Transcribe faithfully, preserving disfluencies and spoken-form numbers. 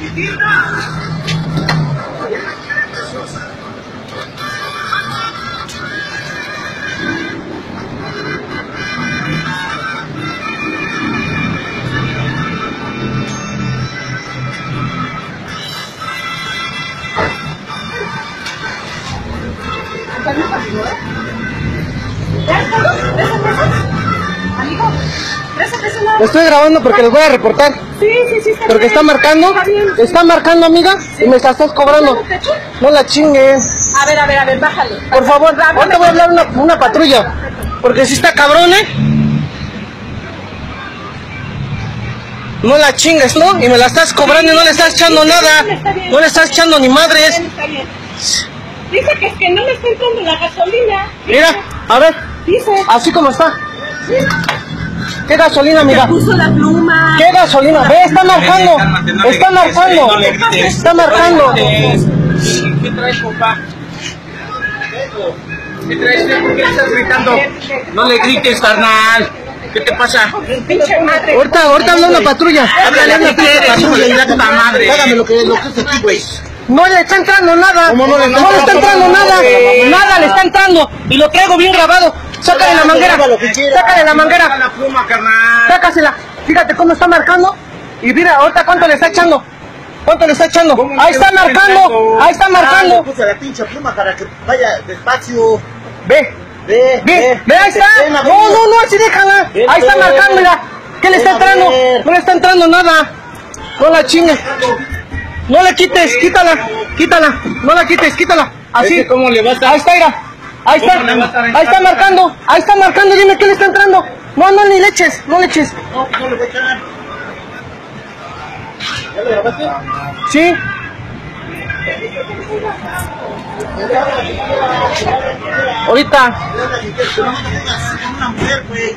Estoy grabando porque les voy a reportar. Sí, sí, sí. Está porque bien, está marcando, está, bien. está marcando, amiga, sí. Y me estás cobrando. No la chingues. A ver, a ver, a ver, bájale. Por favor, ahorita voy a hablar una, una patrulla. Porque si está cabrón, ¿eh? No la chingues, ¿no? Y me la estás cobrando y no le estás echando nada. No le estás echando ni madres. Está bien. Dice que es que no me está entrando la gasolina. Mira, a ver. Dice. Así como está. ¿Qué gasolina, amiga? Puso la pluma. ¿Qué gasolina? Ve, está marcando. Está marcando. Está marcando. ¿Qué traes, compa? ¿Qué traes? ¿Por qué estás gritando? No le grites, carnal. ¿Qué te pasa? Ahorita, ahorita habla una patrulla. Háblale a una patrulla. Puta madre. Hágame lo que, lo que es aquí, güey. No le está entrando nada. No, no le está, no le está entrando nada. Nada le está entrando. Y lo traigo bien grabado. Sácale la manguera. Sácale la manguera. La pluma, carnal. Sácasela. Fíjate cómo está marcando. Y mira, ahorita cuánto le está echando. ¿Cuánto le está echando? Ahí está marcando. Ahí está marcando. Ah, le puse la pinche pluma para que vaya despacio. Ve. Ve, Ve, ve, ahí está. No, no, no, así déjala. Ahí está marcando, mira. ¿Qué le está entrando? No le está entrando nada. No la chingues. No le quites, quítala, quítala. No la quites, quítala. Así. ¿Cómo le vas a...? Ahí está, mira. Ahí está. Ahí está marcando. Ahí está marcando. Dime qué le está entrando. No, no, ni le eches. No le eches. No, no le voy a echar. ¿Ya lo grabaste? Sí. Ahorita. Una mujer, güey.